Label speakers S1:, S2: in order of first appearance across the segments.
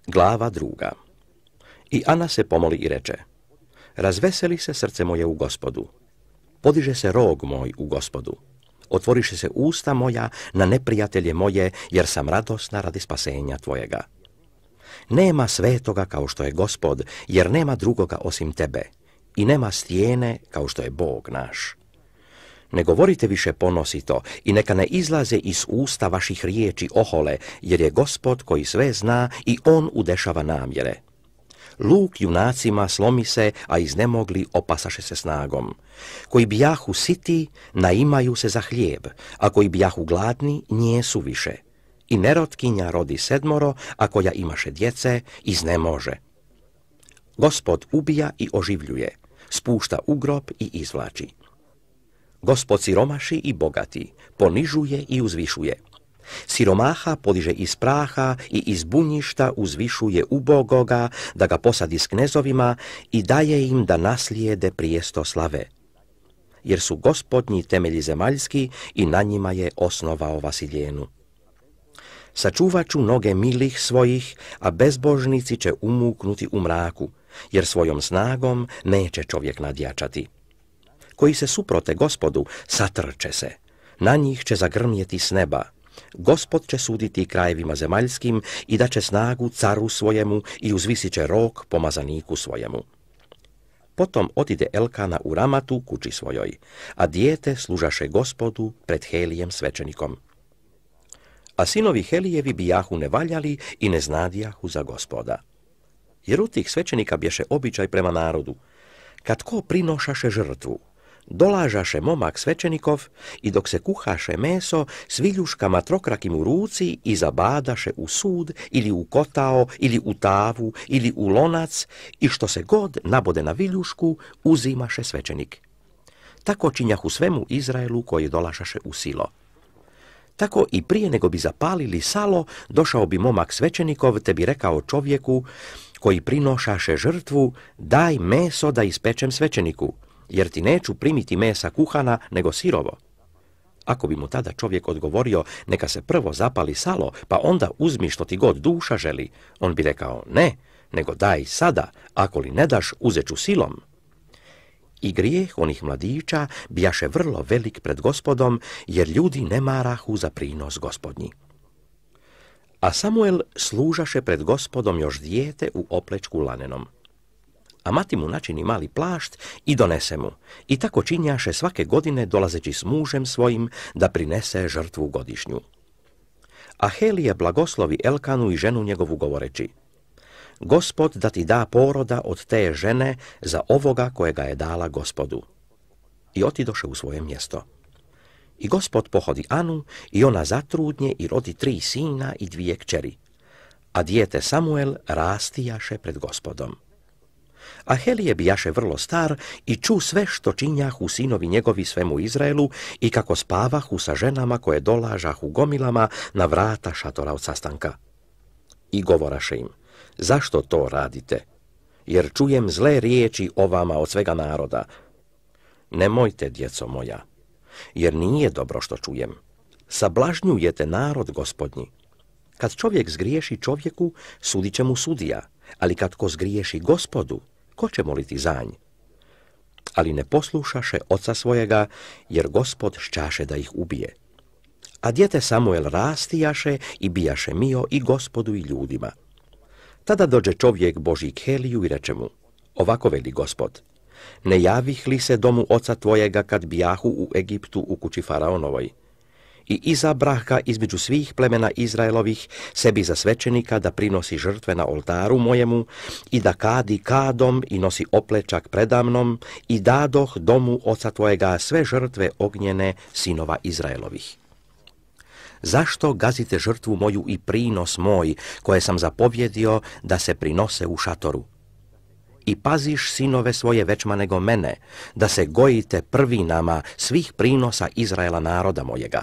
S1: Glava 2. I Ana se pomoli i reče: Razveseli se srce moje u Gospodu, podiže se rog moj u Gospodu, otvoriše se usta moja na neprijatelje moje, jer sam radosna radi spasenja tvojega. Nema svetoga kao što je Gospod, jer nema drugoga osim tebe, i nema stijene kao što je Bog naš. Ne govorite više ponosito i neka ne izlaze iz usta vaših riječi ohole, jer je Gospod koji sve zna i on udešava namjere. Luk junacima slomi se, a iznemogli opasaše se snagom. Koji bijahu siti, naimaju se za hljeb, a koji bijahu gladni, njesu više. I nerotkinja rodi 7, a koja imaše djece, iznemože. Gospod ubija i oživljuje, spušta u grob i izvlači. Gospod siromaši i bogati, ponižuje i uzvišuje. Siromaha podiže iz praha i iz bunjišta uzvišuje ubogoga, da ga posadi s knezovima i daje im da naslijede prijesto slave. Jer su Gospodnji temelji zemaljski i na njima je osnovao Vasiljenu. Sačuvat ću noge milih svojih, a bezbožnici će umuknuti u mraku, jer svojom snagom neće čovjek nadjačati. Koji se suprote Gospodu, satrče se, na njih će zagrmjeti s neba. Gospod će suditi krajevima zemaljskim i da će snagu caru svojemu i uzvisit će rog pomazaniku svojemu. Potom otide Elkana u Ramatu kući svojoj, a dijete služaše Gospodu pred Helijem svećenikom. A sinovi Helijevi bijahu nevaljali i ne znadijahu za Gospoda. Jer u tih svećenika bješe običaj prema narodu, kad ko prinošaše žrtvu, dolažaše momak svećenikov i dok se kuhaše meso s viljuškama trokrakim u ruci i zabadaše u sud ili u kotao ili u tavu ili u lonac i što se god nabode na viljušku uzimaše svećenik. Tako činjahu svemu Izraelu koji dolašaše u Silo. Tako i prije nego bi zapalili salo, došao bi momak svećenikov te bi rekao čovjeku koji prinošaše žrtvu: daj meso da ispečem svećeniku, jer ti neću primiti mesa kuhana, nego sirovo. Ako bi mu tada čovjek odgovorio: neka se prvo zapali salo, pa onda uzmi što ti god duša želi, on bi rekao: ne, nego daj sada, ako li ne daš, uzet ću silom. I grijeh onih mladića bijaše vrlo velik pred Gospodom, jer ljudi ne marahu za prinos Gospodnji. A Samuel služaše pred Gospodom još dijete u oplečku lanenom. A mati mu načini mali plašt i donese mu, i tako činjaše svake godine dolazeći s mužem svojim da prinese žrtvu godišnju. A Helije blagoslovi Elkanu i ženu njegovu govoreći: Gospod da ti da poroda od te žene za ovoga kojega je dala Gospodu. I otidoše u svoje mjesto. I Gospod pohodi Anu i ona zatrudnje i rodi 3 sina i 2 kćeri. A dijete Samuel rastijaše pred Gospodom. A Helije bijaše vrlo star i ču sve što činjahu sinovi njegovi svemu Izraelu i kako spavahu sa ženama koje dolažahu gomilama na vrata šatora od sastanka. I govoraše im: zašto to radite? Jer čujem zle riječi o vama od svega naroda. Nemojte, djeco moja, jer nije dobro što čujem. Sablažnjujete narod Gospodnji. Kad čovjek zgriješi čovjeku, sudit će mu sudija, ali kad ko zgriješi Gospodu, ko će moliti za nj? Ali ne poslušaše oca svojega, jer Gospod šćaše da ih ubije. A dijete Samuel rastijaše i bijaše mio i Gospodu i ljudima. Tada dođe čovjek Božji k Heliju i reče mu: ovako veli Gospod, ne javih li se domu oca tvojega kad bijahu u Egiptu u kući faraonovoj? I izabrah ga između svih plemena Izraelovih sebi za svećenika da prinosi žrtve na oltaru mojemu i da kadi kadom i nosi oplečak predamnom i dadoh domu oca tvojega sve žrtve ognjene sinova Izraelovih. Zašto gazite žrtvu moju i prinos moj, koje sam zapovjedio da se prinose u šatoru? I paziš sinove svoje većma nego mene, da se gojite prvinama svih prinosa Izraela naroda mojega.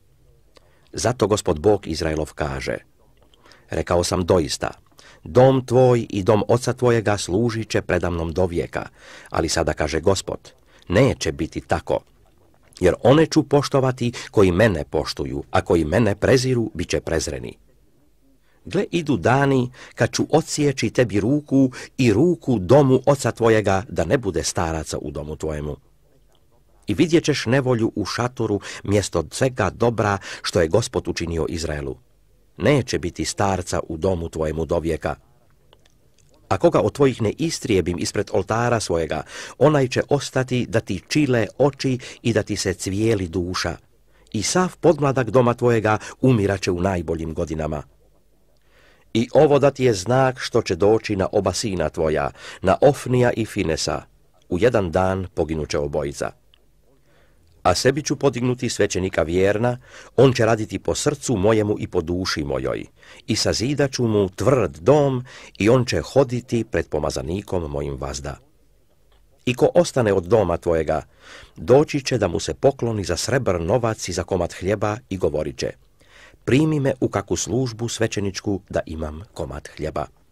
S1: Zato Gospod Bog Izraelov kaže: rekao sam doista, dom tvoj i dom oca tvojega služit će predamnom do vijeka, ali sada kaže Gospod, neće biti tako. Jer one ću poštovati koji mene poštuju, a koji mene preziru, bit će prezreni. Gle, idu dani kad ću odsjeći tebi ruku i ruku domu oca tvojega, da ne bude staraca u domu tvojemu. I vidjet ćeš nevolju u šatoru mjesto svega dobra što je Gospod učinio Izraelu. Neće biti starca u domu tvojemu dovijeka. A koga od tvojih ne istrijebim ispred oltara svojega, onaj će ostati da ti čile oči i da ti se cvijeli duša. I sav podmladak doma tvojega umiraće u najboljim godinama. I ovo da ti je znak što će doći na oba sina tvoja, na Ofnija i Finesa. U jedan dan poginuće obojica. A sebi ću podignuti svećenika vjerna, on će raditi po srcu mojemu i po duši mojoj. I sazidat ću mu tvrd dom i on će hoditi pred pomazanikom mojim vazda. I ko ostane od doma tvojega, doći će da mu se pokloni za srebr novac i za komad hljeba i govorit će: primi me u kakvu službu svećeničku da imam komad hljeba.